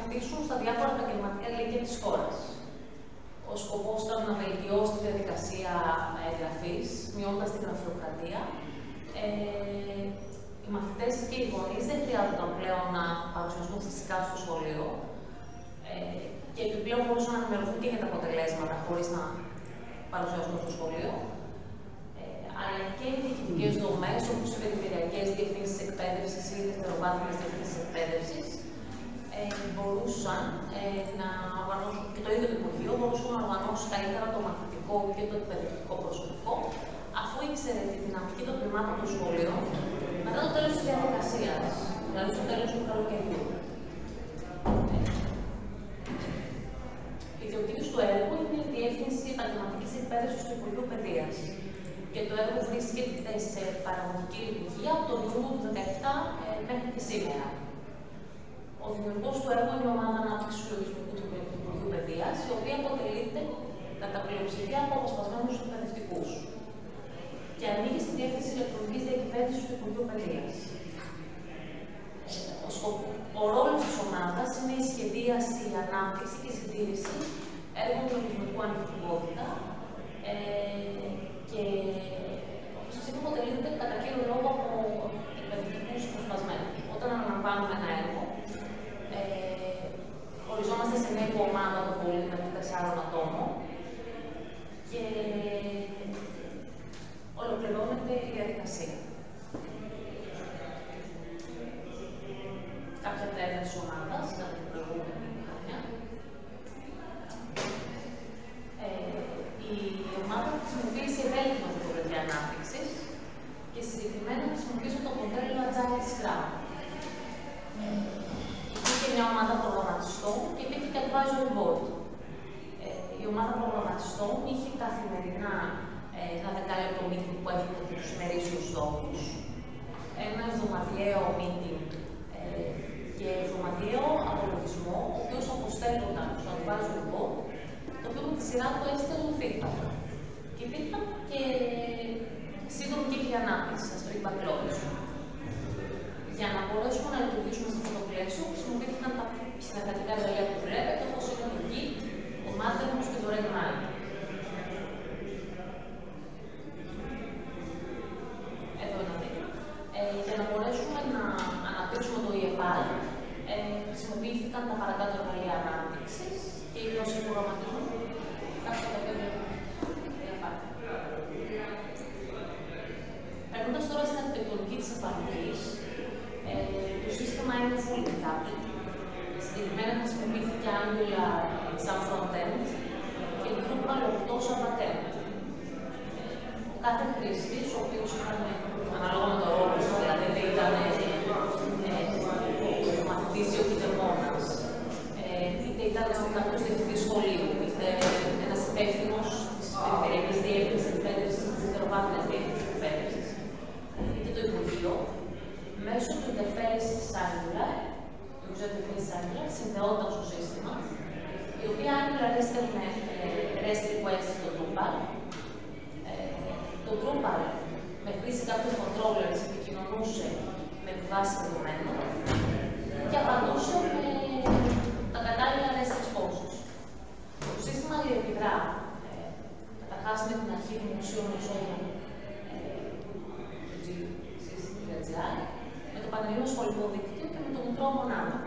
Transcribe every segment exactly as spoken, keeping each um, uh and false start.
χρησιμοποιήσουν στα διάφορα επαγγελματικά λύκεια της χώρας. Ο σκοπός ήταν να βελτιώσει τη διαδικασία εγγραφής, μειώνοντας την γραφειοκρατία. Ε, οι μαθητές και οι γονείς δεν χρειάζονταν πλέον να παρουσιαστούν φυσικά στο σχολείο ε, και επιπλέον μπορούσαν να ενημερωθούν και για τα αποτελέσματα χωρίς να παρουσιαστούν στο σχολείο. Ε, αλλά και οι διοικητικές δομές, όπως οι περιφερειακές διευθύνσεις εκπαίδευσης ή δευτεροβάθμιες διευθύνσεις εκπαίδευσης, ε, μπορούσαν ε, να οργανώσουν, και το ίδιο το Υπουργείο, μπορούσαν να οργανώσουν καλύτερα το μαθητικό και το εκπαιδευτικό προσωπικό, αφού ήξερε τη δυναμική των τμήματων των σχολείων μετά το τέλος της διαδικασίας, δηλαδή στο τέλος του καλοκαιριού. Η ιδιοκτήτης του έργου είναι η Διεύθυνση Επαγγελματικής Εκπαίδευσης του Υπουργείου Παιδείας και το έργο βρίσκεται σε παραγωγική λειτουργία από τον Ιούνιο του δύο χιλιάδες δεκαεπτά ε, μέχρι και σήμερα. Ο δημιουργός του έργου είναι η Ομάδα Ανάπτυξης του Λογισμικού του Υπουργείου Παιδείας, η οποία αποτελείται κατά πλειοψηφία από αποσπασμένους εκπαιδευτικούς και ανοίγει στη Διεύθυνση Ηλεκτρονικής Διακυβέρνησης του Υπουργείου Παιδείας. Ο, ο ρόλος της ομάδας είναι η σχεδίαση, η ανάπτυξη και η συντήρηση έργων του λογισμικού ανοιχτικότητα ε, και όπως σας είπα, αποτελείται κατά κύριο λόγο από εκπαιδευτικούς αποσπασμένους. Όταν αναλαμβάνουμε ένα έργο, ε, χωριζόμαστε σε μια ομάδα το πολύ με τεσσάρων ατόμων και ολοκληρώνεται η διαδικασία. Κάποια από τα έργα της ομάδας, κατά την προηγούμενη χρόνια. Ε, η ομάδα χρησιμοποίησε ευέλικτη μεθοδολογία ανάπτυξης και συγκεκριμένα χρησιμοποίησε το μοντέλο Agile Scrum. Ε, υπήρχε μια ομάδα προγραμματιστών και υπήρχε και advisory board. Ε, η ομάδα προγραμματιστών είχε καθημερινά ένα δεκάλεπτο meeting που έχει τους ημερήσιους στόχους, ένα εβδομαδιαίο meeting ε, και εβδομαδιαίο απολογισμό, ο οποίος αποστέλλονταν στο advisory board, το οποίο με τη σειρά του έστελνε feedback. Και υπήρχαν και σύντομοι κύκλοι ανάπτυξης, τα sprint backlogs. Για να μπορέσουμε να λειτουργήσουμε σε αυτό το πλαίσιο, χρησιμοποιήθηκαν τα συνεργατικά εργαλεία που βλέπετε, όπως είναι το Git, το Mattermost και το Redmine. Ε, για να μπορέσουμε να αναπτύξουμε το ι επ άι, ε, χρησιμοποιήθηκαν τα παρακάτω εργαλεία ανάπτυξης και οι γνώσεις προγραμματισμού. Κάποια τα οποία περνώντας τώρα στην αρχιτεκτονική της εφαρμογής, ε, το σύστημα είναι full decoupled. Συγκεκριμένα χρησιμοποιήθηκε Angular σαν front-end και Drupal οκτώ σαν back-end. Ο κάθε χρήστης, ο οποίος ήταν ανάλογα με το ρόλο του, δηλαδή είτε ήταν ο μαθητής ή ο κυτεμόνας, είτε ήταν κάποιος διευθυντής σχολείου, είτε ένας υπεύθυνος της περιφερειακής διεύθυνσης εκπαίδευσης, της δευτεροβάθμιας διεύθυνσης εκπαίδευσης, είτε το Υπουργείο, μέσω του interface της Angular, του user interface Angular, συνδεόταν στο σύστημα, η οποία Angular έστελνε REST request στο Drupal. Το Drupal, με χρήση κάποιων controllers, επικοινωνούσε με βάση δεδομένων και απαντούσε με τα κατάλληλα REST responses. Το σύστημα αλληλεπιδρά, ε, καταρχάς με την αρχή δημοσίων εσόδων του G I, με το Πανελλήνιο Σχολικό Δίκτυο και με το Μητρό Μονάδα.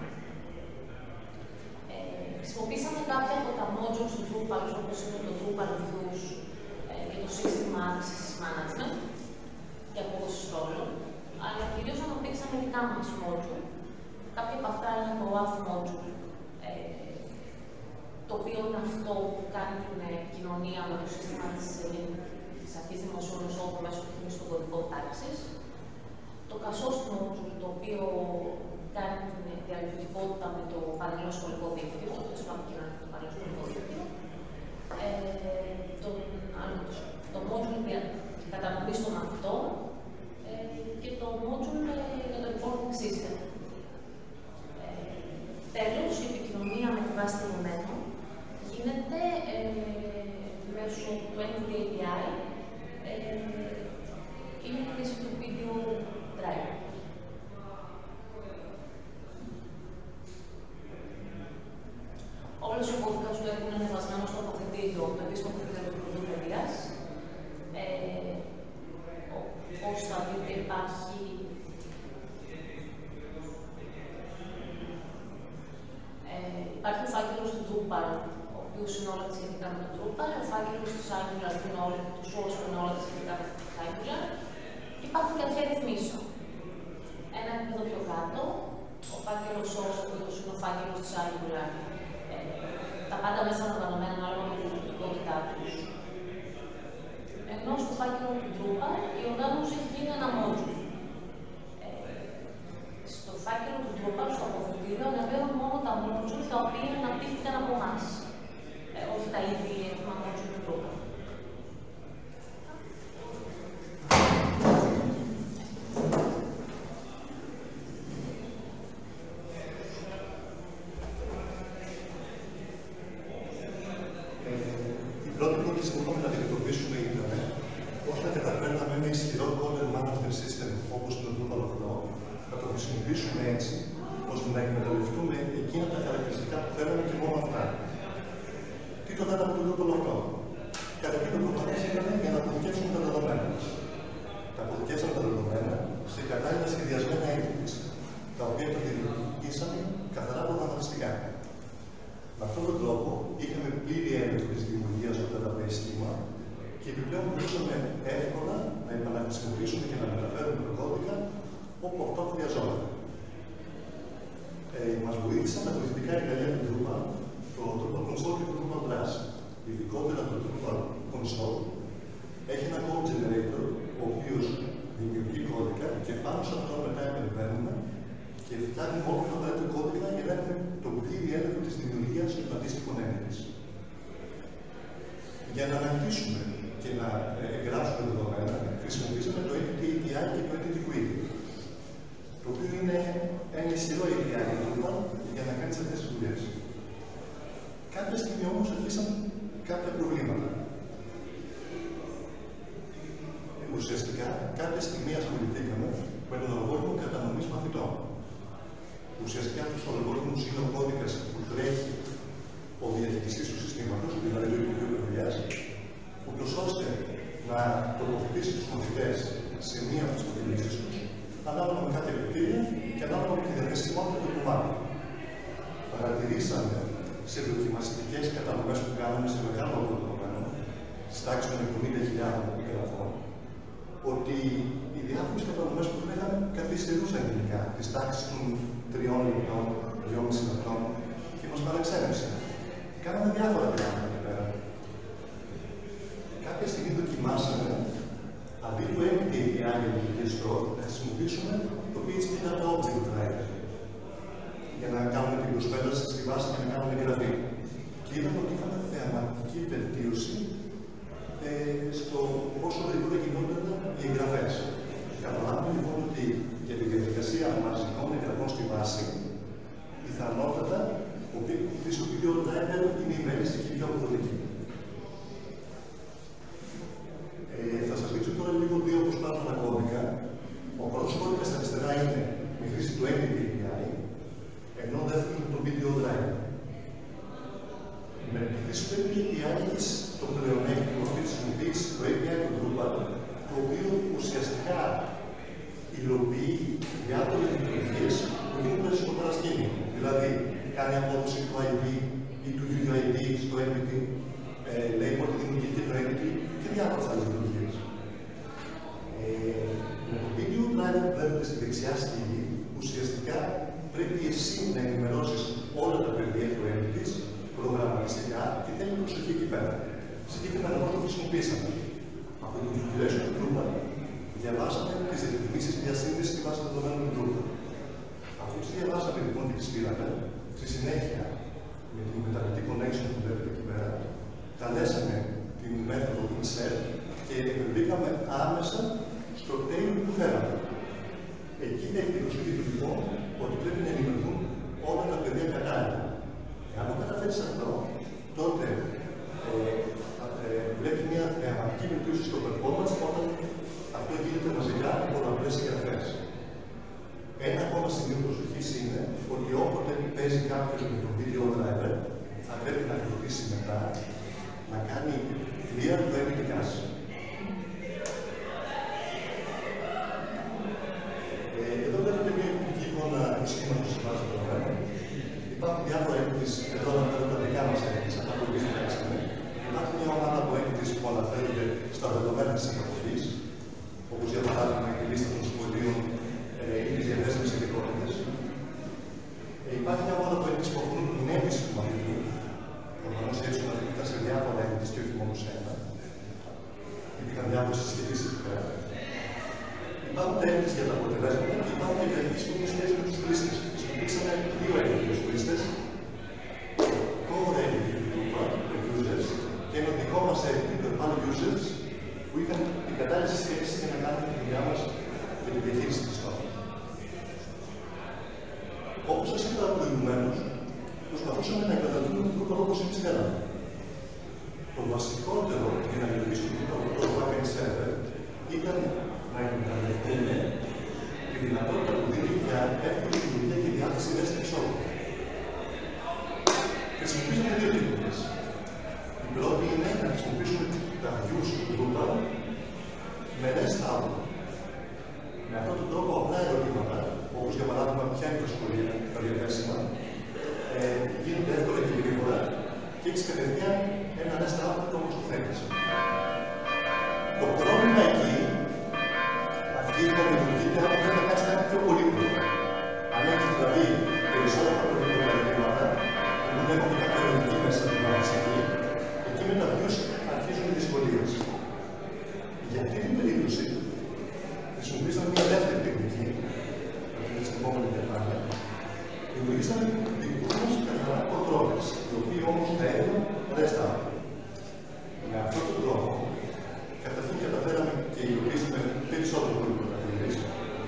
Ε, χρησιμοποίησαμε κάποια από τα modules του Drupal, όπως είναι το Drupal Views και το σύστημα Access Management και απόδοση ρόλων, αλλά κυρίως αναπτύξαμε δικά μας module. Κάποια από αυτά είναι το Auth module, ε, το οποίο είναι αυτό που κάνει την επικοινωνία με το σύστημα της, της αρχής δημοσίων εσόδων μέσω του χρήσης των κωδικών τάξης. Το Kasos module, το οποίο κάνει την διαλειτουργικότητα με το Πανελλήνιο Σχολικό Δίκτυο, το σύστημα επικοινωνία με το Πανελλήνιο Σχολικό Δίκτυο. Ε, το, το module για κατανομή των μαθητών ε, και το module για το reporting system. Ε, τέλος, η επικοινωνία με τη βάση δεδομένων γίνεται ε, μέσω του εν βι έι πι άι ε, και είναι η χρήση του video driver. αποφυτίδιο, το επίσημο αποφυτίδιο του Υπουργείου Παιδείας. Ε, Όπως θα δείτε, υπάρχει ε, υπάρχει ο φάκελος του Drupal, ο οποίος είναι όλα τα σχετικά με το Drupal, ο φάκελος του Angular, που είναι όλα, του source που είναι όλα τα σχετικά με το Angular, και υπάρχουν και αρχαία ρυθμίσεων. Ένα επίπεδο πιο κάτω, ο φάκελος source, ο οποίος είναι ο φάκελος της Angular, ε, τα πάντα μέσα αναδανωμένα ανάλογα με την λειτουργικότητά τους. Ενώ στο φάκελο του Drupal η οργάνωση έχει γίνει ένα module. Ε, στο φάκελο του Drupal, στο αποφυτίδιο, ανεβαίνουν μόνο τα module τα οποία αναπτύχθηκαν από εμάς. Ε, όχι τα ήδη έτοιμα module του Drupal. Η πρώτη πρόκληση που είχαμε να αντιμετωπίσουμε ήταν πώς να καταφέρναμε ένα ισχυρό content management system όπως το Drupal οκτώ, να το χρησιμοποιήσουμε έτσι, ώστε να εκμεταλλευτούμε εκείνα τα χαρακτηριστικά που θέλαμε και μόνο αυτά. Τι το κάναμε το Drupal οκτώ? Καταρχήν το πρώτο ήταν για να αποθηκεύσουμε τα δεδομένα μας. Τα αποθηκεύσαμε τα δεδομένα σε κατάλληλα σχεδιασμένα entities, τα οποία τα δημιουργήσαμε καθαρά προγραμματιστικά. Με αυτόν τον τρόπο είχαμε πλήρη έλεγχο της δημιουργίας του database schema και επιπλέον μπορούσαμε εύκολα να επαναχρησιμοποιήσουμε και να μεταφέρουμε το κώδικα όπου αυτό χρειαζόταν. Ε, μας βοήθησαν τα βοηθητικά εργαλεία του Drupal, το Drupal Console και το Drupal Brush. Ειδικότερα το Drupal Console έχει ένα code generator, ο οποίος δημιουργεί κώδικα και πάνω σε αυτό μετά επεμβαίνουμε και φτάνει μόνο το απαραίτητο κώδικα για να έχουμε τον πλήρη έλεγχο της δημιουργίας των αντίστοιχων entities. Για να ανακτήσουμε και να εγγράψουμε δεδομένα, χρησιμοποιήσαμε το Entity έι πι άι και το Entity Query, το οποίο είναι ένα ισχυρό έι πι άι για να κάνει αυτές τις δουλειές. Κάποια στιγμή όμως αρχίσαν κάποια προβλήματα. Ουσιαστικά, κάποια στιγμή ασχοληθήκαμε με τον αλγόριθμο κατανομής μαθητών. Ουσιαστικά αυτός ο αλγόριθμος είναι ο κώδικας που τρέχει ο διαχειριστής του συστήματος, δηλαδή το Υπουργείο Παιδείας, ούτως ώστε να τοποθετήσει τους μαθητές σε μία από τις προτιμήσεις τους, ανάλογα με κάποια κριτήρια και ανάλογα με τη διαθεσιμότητα των κομμάτων. Παρατηρήσαμε σε δοκιμαστικές κατανομές που κάναμε σε μεγάλο δεδομένο, στις τάξεις των εβδομήντα χιλιάδων γραφών, ότι οι διάφορες κατανομές που λέγαμε καθυστερούσαν γενικά τις τάξεις των τριών λεπτών, δυόμισι λεπτών και μας παραξένεψε. Κάναμε διάφορα πράγματα εκεί πέρα. Κάποια στιγμή δοκιμάσαμε, αντί του Entity έι πι άι για λειτουργίες store, να χρησιμοποιήσουμε το πι έιτς πι Data Object Driver για να κάνουμε την προσπέλαση στη βάση και να κάνουμε εγγραφή. Και είδαμε ότι είχαμε θεαματική βελτίωση ε, στο πόσο γρήγορα γινόταν οι εγγραφές. Καταλάβουμε λοιπόν ότι για τη διαδικασία μαζικών εγγραφών στη βάση, πιθανότατα ο πίσω video driver είναι η μέγιστη και η πιο αποδοτική. Ε, θα σας δείξω τώρα λίγο δύο προσπάθεια κώδικα. Ο πρώτος κώδικας στα αριστερά είναι με χρήση του Entity έι πι άι, ενώ ο δεύτερος είναι το video driver. Με τη χρήση του Entity έι πι άι έχεις το πλεονέκτημα ότι χρησιμοποιείς το έι πι άι του Drupal, το οποίο ουσιαστικά υλοποιεί διάφορες λειτουργίες που γίνονται στο παρασκήνιο. Δηλαδή, κάνει απόδοση του άι πι ή του γιου άι πι στο entity, ε, λέει πότε δημιουργείται το entity και διάφορες άλλες λειτουργίες. Ε, με το video driver που βλέπετε στη δεξιά σκηνή, ουσιαστικά πρέπει εσύ να ενημερώσεις όλα τα παιδεία του entities προγραμματιστικά και θέλει προσοχή εκεί πέρα. Συγκεκριμένα πώς το χρησιμοποιήσαμε. Από το configuration του Drupal διαβάσαμε τις ρυθμίσεις διασύνδεσης στη βάση δεδομένων του Drupal. Αφού τις διαβάσαμε λοιπόν και τις πήραμε, στη συνέχεια με την μεταβλητή connection που βλέπετε εκεί πέρα, καλέσαμε την μέθοδο insert και μπήκαμε άμεσα στο tail που θέλαμε. Εκεί έχει την προσοχή του λοιπόν ότι πρέπει να ενημερωθούν όλα τα παιδεία κατάλληλα. Εάν το καταφέρεις αυτό, τότε ε, ε, βλέπει μια θεαματική βελτίωση στο performance όταν αυτό γίνεται μαζικά από πολλαπλές εγγραφές. Ένα ακόμα σημείο προσοχής είναι ότι όποτε παίζει κάποιος με το video driver, θα πρέπει να ακολουθήσει μετά να κάνει clear το empty cache. Εδώ βλέπετε μια υπουργική εικόνα του σχήματος της βάσης δεδομένων. Υπάρχουν διάφορα entities, εδώ αναφέρονται τα δικά μας entities, αυτά που εμείς φτιάξαμε. Υπάρχει μια ομάδα από entities που αναφέρονται στα δεδομένα της επαφής, όπως για παράδειγμα η λίστα των σχολείων ή τις διαθέσιμες ειδικότητες. Υπάρχει μια ομάδα από entities που αφορούν την αίτηση του μαθητή. Προφανώς η αίτηση του μαθητή ήταν σε διάφορα entities και όχι μόνο σε ένα. Υπήρχαν διάφορες συσχετήσεις εκεί πέρα. Υπάρχουν entities για τα αποτελέσματα και υπάρχουν και entities που έχουν σχέση με τους χρήστες. Χρησιμοποιήσαμε δύο entities για τους χρήστες. Core entity του users και ένα δικό μας entity, το value users, που είχαν την κατάλληλη σχέση για να κάνουμε τη δουλειά μας για τη διαχείριση της στόχου. Όπως σας είπα προηγουμένως, προσπαθούσαμε να εγκαταλείπουμε τον Drupal όπως εμείς θέλαμε. Το βασικότερο για να λειτουργήσουμε το backend server ήταν να εκμεταλλευτούμε τη δυνατότητα που δίνει για εύκολη λειτουργία και διάθεση REST εξόδου. Χρησιμοποιήσαμε δύο τεχνικές. Η πρώτη είναι να χρησιμοποιήσουμε τα views του Drupal με REST output. Με αυτόν τον τρόπο απλά ερωτήματα, όπως για παράδειγμα ποια είναι τα σχολεία, τα διαθέσιμα, ε, γίνονται εύκολα και γρήγορα και έχεις κατευθείαν ένα REST output όπως το θέλεις. Το πρόβλημα εκεί αρχίζει να λειτουργείται αν δεν θα κάνεις κάτι πιο πολύπλοκο. Αν έχεις δηλαδή περισσότερα πολύπλοκα ερωτήματα, που δεν έχουν κάποια λογική μέσα στην πραγματική, εκεί με τα views αρχίζουν οι δυσκολίες. Για αυτή την περίπτωση, χρησιμοποιήσαμε μια δεύτερη τεχνική, αυτή στην επόμενη διαφάνεια. Δημιουργήσαμε δικούς μας καθαρά controllers, οι οποίοι όμως θα έδιναν REST output. Με αυτόν τον τρόπο, καταρχήν καταφέραμε και υλοποιήσαμε περισσότερο πολύπλοκα κατηγορίες.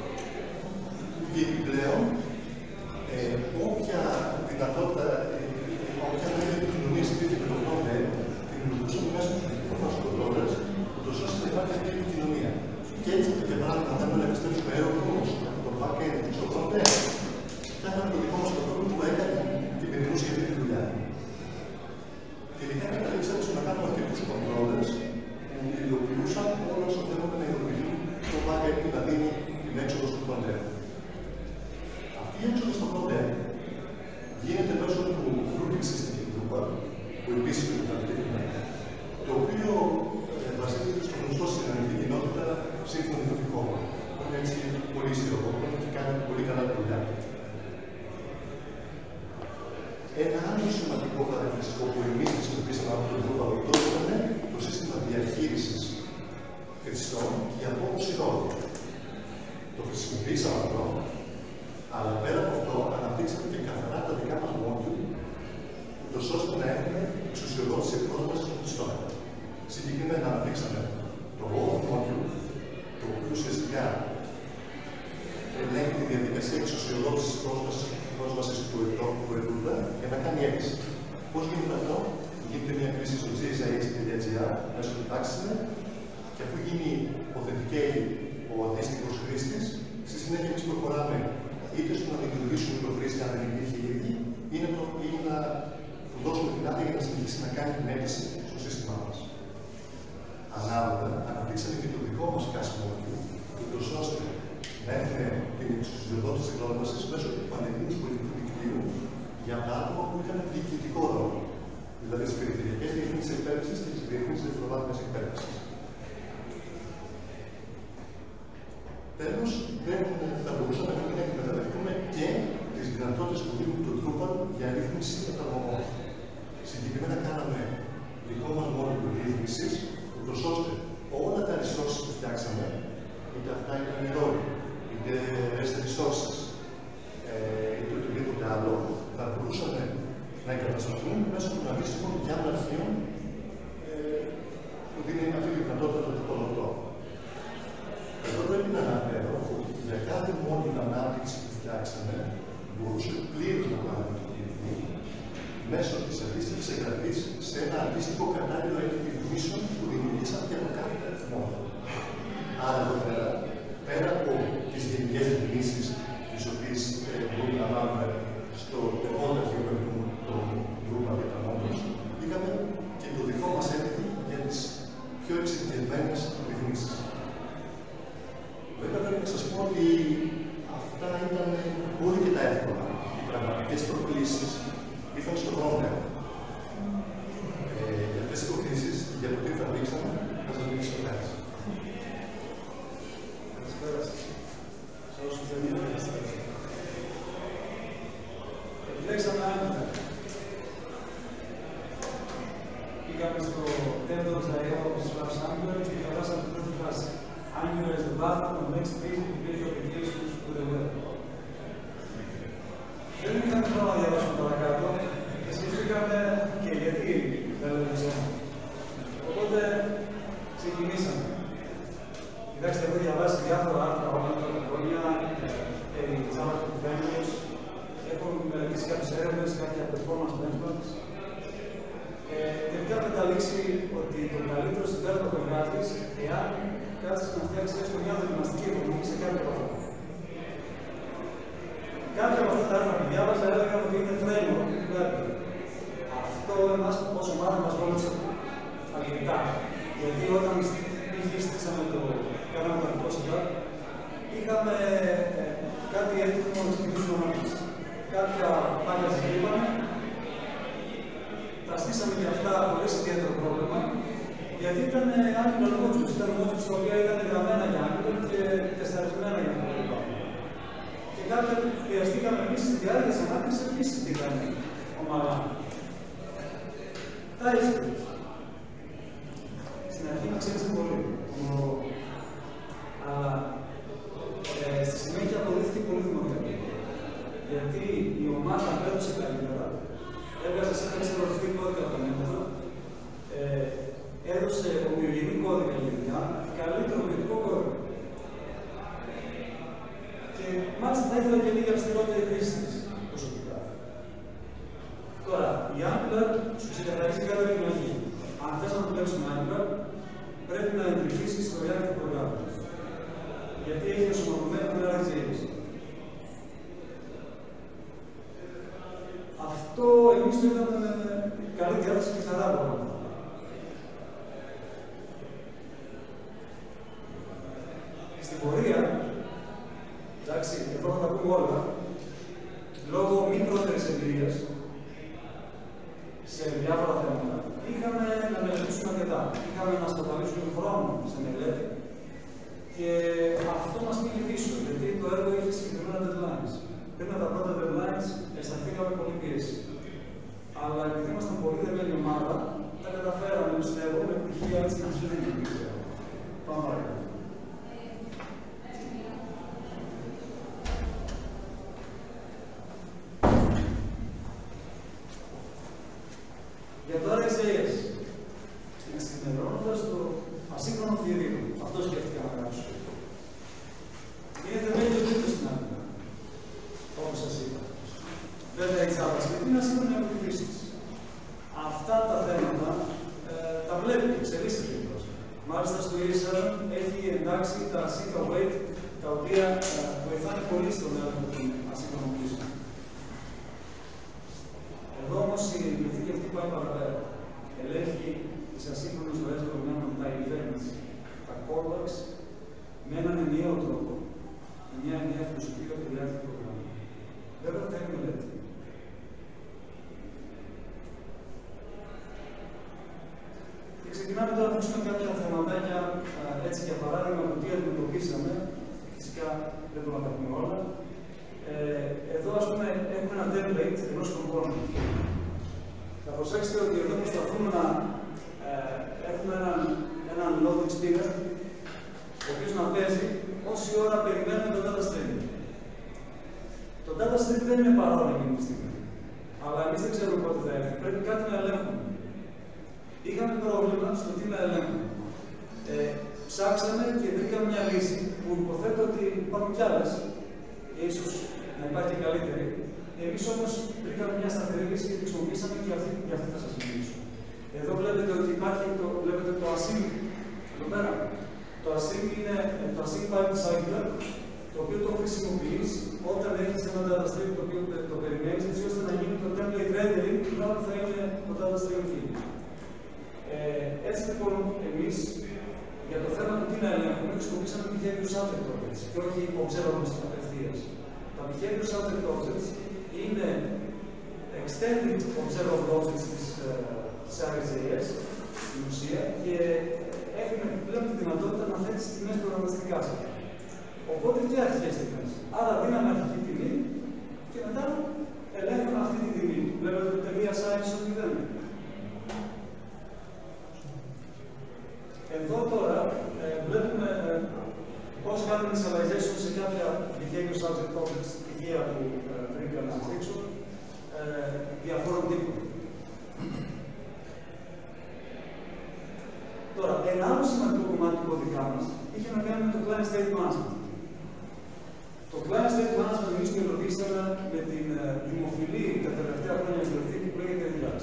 Και επιπλέον, ε, όποια δυνατότητα, ε, όποια νέα επικοινωνία συνδέεται με το front-end, την υλοποιούσαμε μέσα στους δικούς μας controllers, ούτως ώστε να υπάρχει αυτή η επικοινωνία. Και έτσι, για παράδειγμα, θέλουμε να επιστρέψουμε aeroports από το back-end στο front-end. Φτιάχναμε το δικό μας controller που έκανε και περιμούσε για αυτή τη δουλειά. Τελικά καταλήξαμε στο να κάνουμε αρκετούς controllers που υλοποιούσαν όλα όσα θέλουμε να υλοποιούν το back-end που θα δίνει την έξοδο στο front-end. Αυτή η έξοδο στο front-end γίνεται μέσω του routing system του Drupal, που επίσης είναι το αντικείμενο, το οποίο βασίζεται στο γνωστό στην ελληνική κοινότητα σύμφωνο με το δικό μου. Είναι έτσι πολύ ισχυρό και κάνει πολύ καλά τη δουλειά. Ένα άλλο σημαντικό χαρακτηριστικό που εμείς χρησιμοποιήσαμε από τον Drupal ήταν το σύστημα διαχείρισης χρηστών και απόδοση ρόλου. Το χρησιμοποιήσαμε αυτό, αλλά πέρα από αυτό αναπτύξαμε και καθαρά τα δικά μας module, ούτως ώστε να έχουμε εξουσιοδότηση πρόσβασης των χρηστών. Συγκεκριμένα αναπτύξαμε το auth module, το οποίο ουσιαστικά ελέγχει τη διαδικασία εξουσιοδότησης πρόσβασης του ετούντα για να κάνει αίτηση. Πώς γίνεται αυτό? Γίνεται μια κρίση στο τζι ες έι έιτς τελεία τζι άρ μέσω του Taxiner και αφού γίνει authenticate ο αντίστοιχος χρήστης, στη συνέχεια εμείς προχωράμε είτε στο να δημιουργήσουμε το χρήστη αν δεν υπήρχε ήδη, ή να, το, ή να του δώσουμε την άδεια για να συνεχίσει να κάνει την αίτηση στο σύστημά μας. Ανάλογα, αναπτύξαμε και το δικό μας cache module, ούτως ώστε να έχουμε την εξουσιοδότηση της πρόσβασης μέσω του πανελλήνιου πολιτικού δικτύου για τα άτομα που είχαν διοικητικό ρόλο. Δηλαδή τις περιφερειακές διεθνείς εκπαίδευσης και τις διεθνείς δευτεροβάθμιες εκπαίδευσης. Τέλος, θα μπορούσαμε να εκμεταλλευτούμε και τις δυνατότητες που δίνουν το Drupal για ρύθμιση μεταγωγών. Συγκεκριμένα κάναμε δικό μας μόνιμο ρύθμισης, ούτως ώστε όλα τα resources που φτιάξαμε, είτε αυτά ήταν ρόλοι, είτε REST resources, ε, είτε οτιδήποτε άλλο, θα μπορούσαν να εγκατασταθούν μέσω των αντίστοιχων YAML αρχείων ε, που δίνει αυτή τη δυνατότητα το Drupal. Εδώ πρέπει να αναφέρω ότι για κάθε μόνιμη ανάπτυξη που φτιάξαμε, μπορούσε πλήρως να παραμετωπιστεί μέσω της αντίστοιχης εγγραφής σε ένα αντίστοιχο κατάλληλο entity που δημιουργήσαμε για το κάθε αριθμό. Άρα, εδώ πέρα, πέρα από τις γενικές ρυθμίσεις, τις οποίες ε, μπορούμε να βάλουμε στο default αρχείο του Drupal για τα modules, είχαμε και το δικό μας πραγματικές προκλήσεις ήρθαν στον χρόνο. Ε, για αυτές τις προκλήσεις, για το τι θα δείξαμε, θα σας μιλήσω το κάτι. Καλησπέρα σας. Σε όσους δεν είναι ευχαριστημένοι. Επιλέξαμε άνετα. Πήγαμε στο τέταρτο Ζαΐο της Λαύς Άγγλου και διαβάσαμε την πρώτη φράση. Άγγλου is the bathroom of next page to build your applications to the web. Δεν είχαμε χρόνο να διαβάσουμε παρακάτω και σκεφτήκαμε και γιατί δεν λέμε ψέμα. Οπότε ξεκινήσαμε. Κοιτάξτε, έχω διαβάσει διάφορα άρθρα όλα αυτά τα χρόνια περί JavaScript frameworks. Έχω μελετήσει κάποιες έρευνες, κάποια performance benchmarks. Ε, τελικά έχω καταλήξει ότι το καλύτερο συμπέρασμα που βγάζεις, εάν κάτσεις να φτιάξεις έστω μια δοκιμαστική εφαρμογή σε κάποιο βαθμό. Κάποια από αυτά τα άρθρα που διάβαζα έλεγαν ότι είναι framework. Αυτό εμάς ως ομάδα μας βόλεψε αρκετά. Γιατί όταν στήσαμε το κάναμε το αρχικό setup, είχαμε ε, κάτι έτοιμο να ξεκινήσουμε να μας. Κάποια package λείπανε, τα στήσαμε και αυτά χωρίς ιδιαίτερο πρόβλημα, γιατί ήταν Angular modules, ήταν modules τα οποία ήταν γραμμένα για Angular και τεσταρισμένα για Angular. Και κάποια χρειαστήκαμε εμείς στη διάρκεια της ανάπτυξης επίσης πήγαν ομαλά. TypeScript. Στην αρχή μας ξέρετε πολύ, αλλά ε, στη συνέχεια αποδείχθηκε πολύ δημοκρατική. Γιατί η ομάδα πέρασε καλύτερα, έβγαζε σε ένα ξεροφρή κώδικα από τα μέθοδα, ε, έδωσε ομοιογενή κώδικα για δουλειά, καλύτερο ποιοτικό κώδικα. Και μάλιστα θα ήθελα και λίγη αυστηρότερη χρήση της προσωπικά. Τώρα, η Angular σου ξεκαθαρίζει κάποια επιλογή. Αν θες να δουλέψεις με Angular, πρέπει να εντρυφήσεις στο React πρόγραμμα. Γιατί έχει ενσωματωμένο με React.js. Αυτό εμείς το είδαμε με καλή διάθεση και χαρά πράγματα. Στην πορεία, εντάξει, εδώ θα τα πούμε όλα, λόγω μη πρώτερης εμπειρίας σε διάφορα θέματα, είχαμε να μελετήσουμε αρκετά. Είχαμε να σπαταλήσουμε χρόνο σε μελέτη και αυτό μας πήγε πίσω, γιατί το έργο είχε συγκεκριμένα deadlines. Πριν από τα πρώτα deadlines, αισθανθήκαμε πολύ πίεση. Αλλά επειδή ήμασταν πολύ δεμένη ομάδα, τα καταφέραμε, πιστεύω, με επιτυχία έτσι να συνεχίσουμε. Πάμε παρακάτω. Για το React.js, εξημερώνοντας το ασύγχρονο θηρίο, αυτό σκέφτηκα να γράψω. Είναι θεμέλιο δίπλα στην άλλη. Όπως σας είπα. Βέβαια, η JavaScript είναι ασύγχρονη από τη φύση της. Αυτά τα θέματα ε, τα βλέπει σε λίστες γρήγορας. Μάλιστα, στο ι ες εβn έχει εντάξει τα async await, τα οποία ε, βοηθάνε πολύ στον έλεγχο του ασύγχρονου φύση. Εδώ όμως η biblioθήκη αυτή πάει παραπέρα. Ελέγχει τις ασύγχρονες ροές δεδομένων, τα events, τα callbacks, με έναν ενιαίο τρόπο. Μια ενιαία φιλοσοφία του React προγράμμα. Βέβαια, θα είναι μελέτη. Και ξεκινάμε τώρα να δείξουμε κάποια θεματάκια, έτσι για παράδειγμα, το τι αντιμετωπίσαμε. Φυσικά δεν μπορούμε να τα πούμε όλα. Ε, εδώ, ας πούμε, έχουμε ένα template ενός component. Θα προσέξετε ότι εδώ προσπαθούμε να ε, έχουμε έναν, έναν loading spinner, ο οποίος να παίζει όση ώρα περιμένουμε το data stream. Το data stream δεν είναι παρόν εκείνη τη στιγμή. Αλλά εμείς δεν ξέρουμε πότε θα έρθει. Πρέπει κάτι να ελέγχουμε. Είχαμε πρόβλημα στο τι να ελέγχουμε. Ε, ψάξαμε και βρήκαμε μια λύση που υποθέτω ότι υπάρχουν κι άλλες και ίσως να υπάρχει και καλύτερη. Εμείς όμως βρήκαμε μια σταθερή λύση και τη χρησιμοποιήσαμε και αυτή, και αυτή θα σας μιλήσω. Εδώ βλέπετε ότι υπάρχει το, βλέπετε το async. Εδώ πέρα. Το async είναι το async pipe cycler, το οποίο το χρησιμοποιείς όταν έχεις ένα data stream το οποίο το περιμένεις, έτσι ώστε να γίνει το template rendering την ώρα που θα είναι το data stream field. Ε, έτσι λοιπόν, εμείς για το θέμα του τι να ελέγχουμε, χρησιμοποιήσαμε behavior subject objects και όχι observables απευθείας. Τα behavior subject objects είναι extended observable objects της αρ ες τζέι ες στην ουσία και έχουμε πλέον τη δυνατότητα να θέτει τιμές προγραμματιστικά. Οπότε και αρχικές τιμές. Άρα δίναμε αρχική τιμή και μετά ελέγχουμε αυτή τη τιμή. Βλέπετε ότι τελεία σάιν στο μηδέν. Εδώ τώρα ε, βλέπουμε ε, πώς κάνουμε initialization σε κάποια behavior subject objects στοιχεία που ε, βρήκα να σας δείξω ε, διαφόρων τύπων. Τώρα, ένα άλλο σημαντικό κομμάτι του κώδικα μας είχε να κάνει με το client state management. Το client state management εμείς το υλοποιήσαμε με την ε, δημοφιλή τα τελευταία χρόνια βιβλιοθήκη που λέγεται Redux.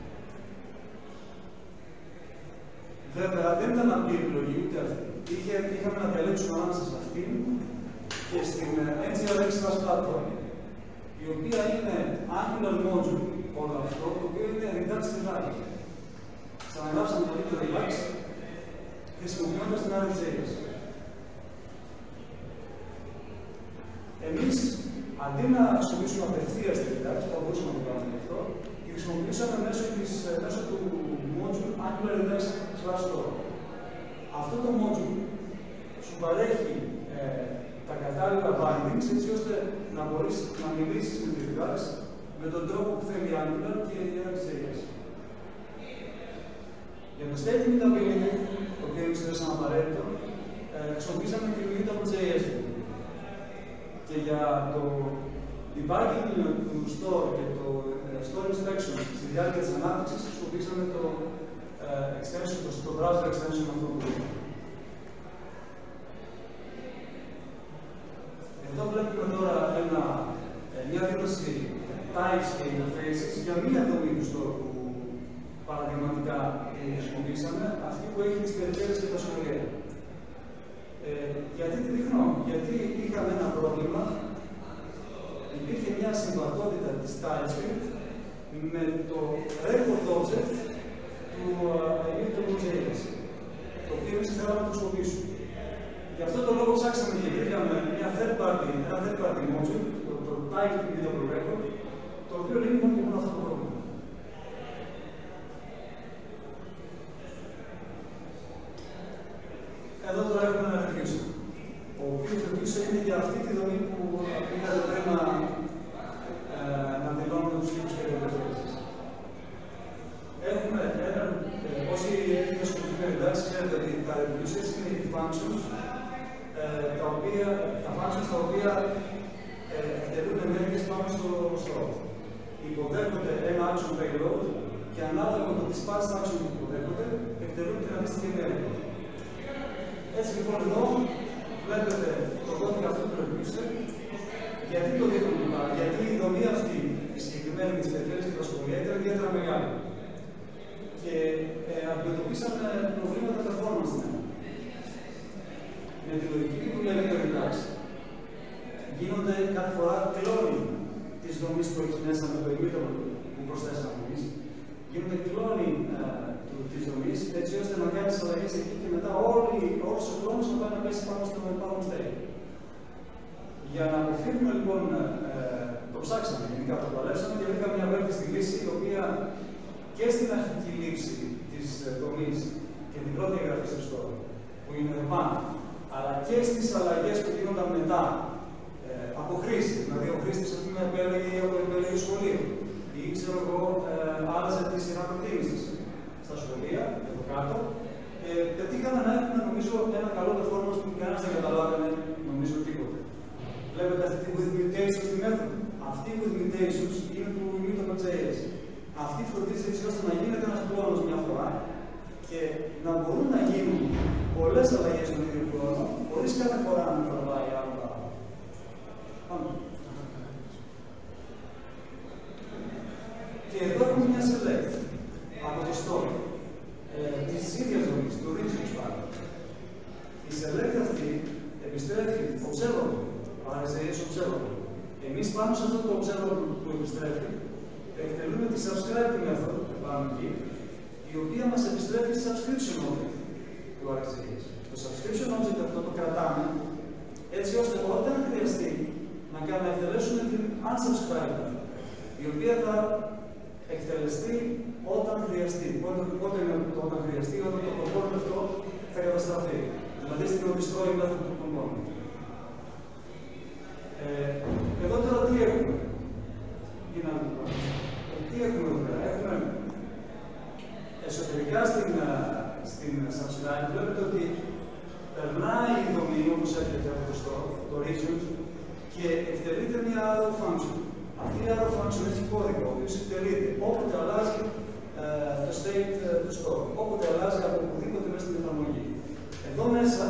Βέβαια, δεν ήταν απλή επιλογή ούτε αυτή. Είχε, είχαμε να διαλέξουμε ανάμεσα σε αυτήν και στην ε, εν τζι αρ εξ Class Platform, η οποία είναι Angular Module, όλο αυτό, το οποίο είναι Redux Design. Ξαναγράψαμε το ίδιο Redux, χρησιμοποιώντας την αρ ες τζέι ες. Εμείς, αντί να χρησιμοποιήσουμε απευθείας τη Redux, θα μπορούσαμε να το κάνουμε αυτό, και χρησιμοποιήσαμε μέσω, της, μέσω του module Angular Redux Class Store. Αυτό το module σου παρέχει ε, τα κατάλληλα bindings, έτσι ώστε να μπορείς να μιλήσεις με τη Redux με τον τρόπο που θέλει η Angular και η αρ ες τζέι ες. Για το state immutability, το οποίο εμείς θεωρήσαμε απαραίτητο, ε, χρησιμοποιήσαμε και το immutable.js. Και για το debugging του store και το uh, store inspection στη διάρκεια της ανάπτυξης, χρησιμοποιήσαμε το uh, extension, το, το browser extension αυτό που είναι. Εδώ βλέπουμε τώρα ένα, μια δήλωση types και interfaces για μία δομή του store που παραδειγματικά χρησιμοποιήσαμε, αυτή που έχει τις περιφέρειες και τα σχολεία. Ε, γιατί τη δείχνω, γιατί είχαμε ένα πρόβλημα, υπήρχε μια συμβατότητα της TypeScript με το record object του immutable.js, το οποίο εμείς θέλαμε να το χρησιμοποιήσουμε. Γι' αυτό το λόγο ψάξαμε και βρήκαμε μια third party, ένα third party module, το, το type του immutable record, το οποίο λύνει μόνο και μόνο αυτό το πρόβλημα. Εδώ τώρα έχουμε ένα reducer, ο οποίος reducer είναι για αυτή τη δομή που είχατε πριν να, ε, να δηλώνουμε τους τύπους και περιπτώσεις. Έχουμε ένα, ε, όσοι έχετε ασχοληθεί με Redux, ξέρετε ότι τα reducers είναι οι functions, ε, τα, οποία, τα functions τα οποία ε, εκτελούν ενέργειες πάνω στο store. Υποδέχονται ένα action payload και ανάλογα με το dispatch action που υποδέχονται, εκτελούν την αντίστοιχη ενέργεια. Έτσι λοιπόν εδώ βλέπετε το κώδικα αυτού του reducer. Γιατί το δείχνουμε λοιπά, γιατί η δομή αυτή, η συγκεκριμένη με τις περιφέρειες και τα σχολεία, ήταν ιδιαίτερα μεγάλη. Και ε, αντιμετωπίσαμε προβλήματα performance. Ναι. Με τη λογική που λέγεται Redux, γίνονται κάθε φορά κλόνοι της δομής που έχει μέσα με το immutable που προσθέσαμε εμείς. Γίνονται κλόνοι ε, της δομής, έτσι ώστε να κάνεις αλλαγές εκεί και μετά όλος ο χρόνος να πάει να πέσει πάνω στο επόμενο stage. Για να αποφύγουμε λοιπόν, ε, το ψάξαμε, γενικά το παλέψαμε και βρήκαμε μια βέλτιστη λύση, η οποία και στην αρχική λήψη της δομής και την πρώτη εγγραφή στο store, που είναι πάνω, αλλά και στις αλλαγές που γίνονταν μετά, ε, από χρήση. Δηλαδή, ο χρήστης, ας πούμε, επέλεγε σχολείο ή ξέρω εγώ, ε, άλλαζε τη σειρά προτίμησης στα σχολεία, εδώ κάτω, ε, πετύχαμε να έχουμε, νομίζω, ένα καλό performance που κανένας δεν καταλάβαινε, νομίζω, τίποτε. Βλέπετε αυτή τη with mutations στη μέθοδο. Αυτή η with mutations είναι του immutable.js. Αυτή φροντίζει έτσι ώστε να γίνεται ένας κλόνος μια φορά και να μπορούν να γίνουν πολλές αλλαγές στον ίδιο κλόνο, χωρίς κάθε φορά να τραβάει άλλο πράγμα. Πάμε. Και εδώ έχουμε μια select από το store ε, της ίδιας δομής, του regions πάνω. Η select αυτή επιστρέφει observable, αρ ες τζέι ες observable. Εμείς πάνω σε αυτό το observable που επιστρέφει, εκτελούμε τη subscribe method πάνω εκεί, η οποία μας επιστρέφει τη subscription object του αρ ες τζέι ες. Το subscription object αυτό το κρατάμε, έτσι ώστε όταν χρειαστεί να εκτελέσουμε την unsubscribe, η οποία θα εκτελεστεί όταν χρειαστεί. Πότε, πότε είναι το όταν χρειαστεί, όταν το κομπόνι αυτό θα καταστραφεί. Δηλαδή στην οδηστρώη μέθοδο του κομπόνι. Ε, εδώ τώρα τι έχουμε. Είναι άλλο πράγμα. Ε, τι έχουμε εδώ πέρα. Έχουμε εσωτερικά στην, στην subscribe, βλέπετε ότι περνάει η δομή όπως έρχεται από το store, το regions, και εκτελείται μια arrow function. Αυτή η arrow function έχει κώδικα, ο οποίος εκτελείται όποτε αλλάζει ε, το state ε, του store, όποτε αλλάζει από οπουδήποτε μέσα στην εφαρμογή. Εδώ μέσα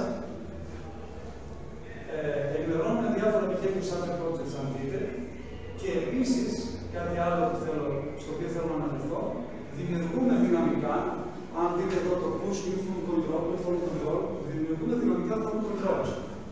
ε, ενημερώνουμε διάφορα behavior subject objects, αν δείτε, και επίσης κάτι άλλο που θέλω, στο οποίο θέλω να αναφερθώ, δημιουργούμε δυναμικά, αν δείτε εδώ το push new phone control, το phone control, δημιουργούμε δυναμικά phone controls.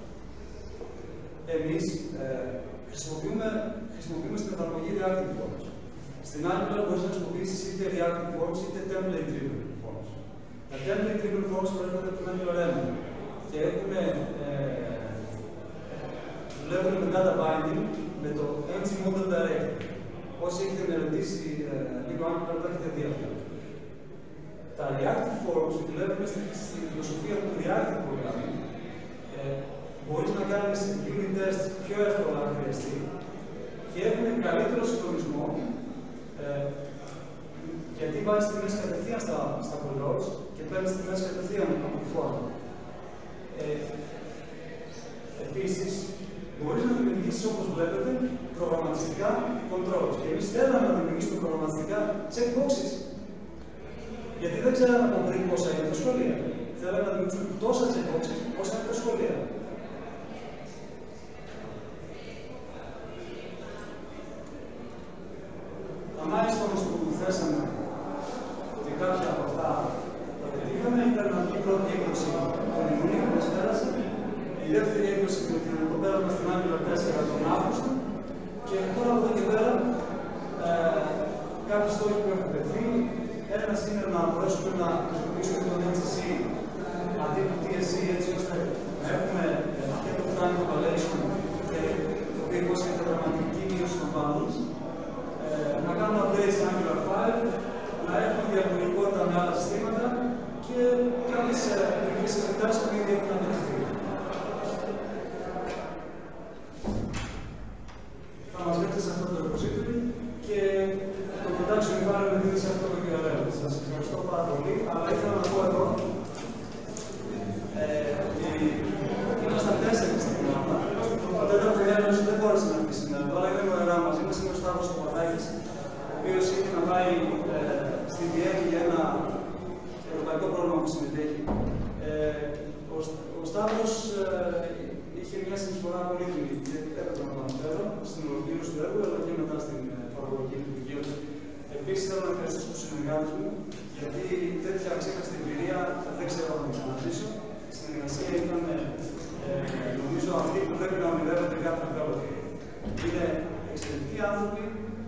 Εμείς ε, χρησιμοποιούμε, χρησιμοποιούμε στην εφαρμογή reactive forms. Στην άλλη πλευρά μπορείς να χρησιμοποιήσεις είτε reactive forms είτε template driven forms. Τα template driven forms προέρχονται από την Angular και έχουν ε, δουλεύουν με data binding με το ng model directory. Όσοι έχετε μελετήσει ε, λίγο Angular, τα έχετε δει αυτά. Τα reactive forms δουλεύουν στη, στη φιλοσοφία του reactive programming. Ε, μπορείς να κάνεις unit test πιο εύκολα αν χρειαστεί και έχουν καλύτερο συντονισμό ε, γιατί βάζεις τη μέση κατευθείαν στα, στα controls και παίρνεις τη μέση κατευθείαν από τη φόρμα. Ε, επίσης, μπορείς να δημιουργήσεις, όπως βλέπετε, προγραμματιστικά controls. Και εμείς θέλαμε να δημιουργήσουμε προγραμματιστικά checkboxes. Γιατί δεν ξέραμε από πριν πόσα είναι τα σχολεία. Θέλαμε να δημιουργήσουμε τόσα checkboxes όσα είναι τα σχολεία. Τα milestones που θέσαμε και κάποια από αυτά τα πετύχαμε ήταν η πρώτη έκδοση τον Ιούνιο που μας πέρασε, η δεύτερη έκδοση με το πέρασμα στην Angular τέσσερα τον Αύγουστο και τώρα από εδώ και πέρα ε, κάποιοι στόχοι που έχουν τεθεί. Ένας είναι να μπορέσουμε να χρησιμοποιήσουμε τον H C C αντί του T S C έτσι ώστε να έχουμε και το time compilation και το οποίο είναι η πραγματική μείωση των bundles. Να κάνουμε updates στην Angular πέντε, να έχουμε διαλειτουργικότητα με άλλα συστήματα και κάποιες λειτουργικές εκτάσεις που ήδη έχουν αναπτυχθεί. Θα μας βρείτε σε αυτό το repository και το production environment είναι σε αυτό το γιου αρ ελ. Σας ευχαριστώ πάρα πολύ, αλλά ήθελα να πω εδώ ότι ήμασταν τέσσερις στην ομάδα. Ο τέταρτο διάλογος δεν μπόρεσε να έρθει σήμερα, αλλά είναι νωριά μαζί μας, είναι ο Σταύρος ο Παπαδάκης, ο οποίος είχε να πάει ε, στη Βιέννη για ένα ευρωπαϊκό πρόγραμμα που συμμετέχει. Ε, ο, ο Σταύρος ε, είχε μια συνεισφορά πολύ δουλειά και έπρεπε να το αναφέρω στην ολοκλήρωση του έργου, αλλά και μετά στην παραγωγική λειτουργία. Επίσης, θέλω να ευχαριστήσω τους συνεργάτες μου, γιατί τέτοια αξέχαστη εμπειρία δεν ξέρω να την ξαναζήσω. Η συνεργασία ήταν, ε, νομίζω, αυτή που πρέπει να ονειρεύεται κάθε άλλο. Είναι εξαιρετικοί άνθρωποι,